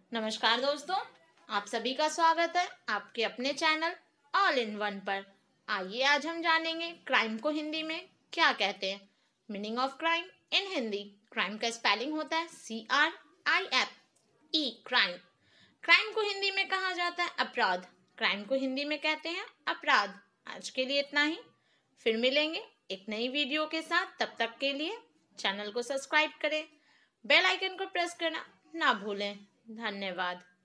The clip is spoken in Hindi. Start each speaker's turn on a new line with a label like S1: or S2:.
S1: नमस्कार दोस्तों, आप सभी का स्वागत है आपके अपने चैनल ऑल इन वन पर। आइए आज हम जानेंगे क्राइम को हिंदी में क्या कहते हैं। Meaning of crime in Hindi. Crime का स्पेलिंग होता है CRIME, क्राइम। क्राइम को हिंदी में कहा जाता है अपराध। क्राइम को हिंदी में कहते हैं अपराध। आज के लिए इतना ही, फिर मिलेंगे एक नई वीडियो के साथ। तब तक के लिए चैनल को सब्सक्राइब करें, बेल आइकन को प्रेस करना ना भूलें। धन्यवाद।